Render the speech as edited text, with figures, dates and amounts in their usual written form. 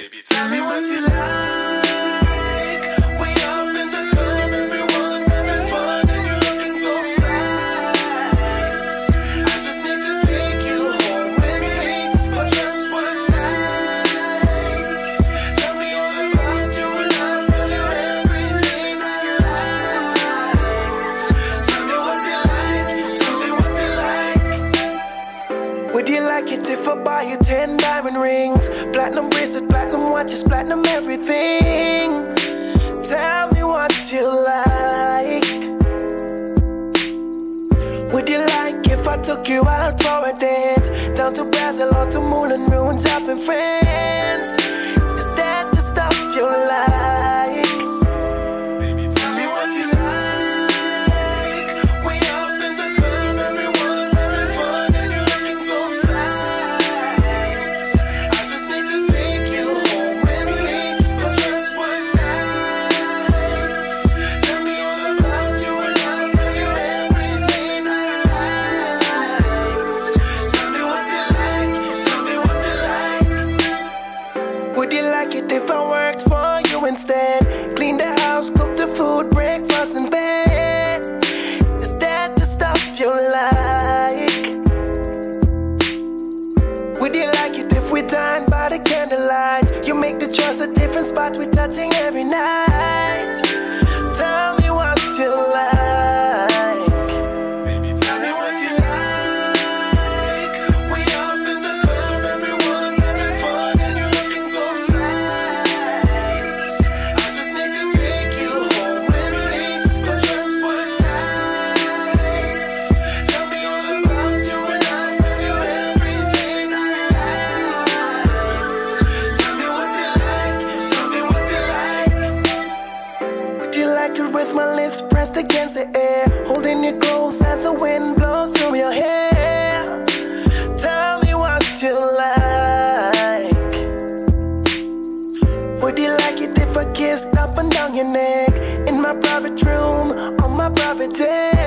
Baby, tell me what you like. We up in the club, everyone's having fun, and you're looking so fly. I just need to take you home with me for just one night. Tell me all about you and I'll tell you everything I like. Tell me what you like, tell me what you like. Would you like it if I buy you 10 diamond rings? Platinum bracelet, platinum watches, platinum everything. Tell me what you like. Would you like if I took you out for a dance? Down to Brazil or to Moulin Rouge up in France? Is that the stuff you like? Baby, tell me what you like. We up in the club, everyone's having fun, and you're looking so fly. I just need to take you home with me for just one night. Tell me all about you and I'll tell you everything I like. Tell me what you like, tell me what you like. Would you like it if I worked for you instead? Clean the house, cook the food, breakfast in bed. Is that the stuff you like? Would you like it if we dined by the candlelight? You make the choice of different spots we're touching every night. Tell me what you like. Baby, tell me what you like. We up in the club, everyone's having fun, and you're looking so fly. I just need to take you home with me for just one night. Tell me all about you and I'll tell you everything I like. Tell me what you like, tell me what you like. Would you like it with my lips pressed against the air, holding you close as the wind blows through your hair? Tell me what you like. Would you like it if I kissed up and down your neck in my private room on my private jet?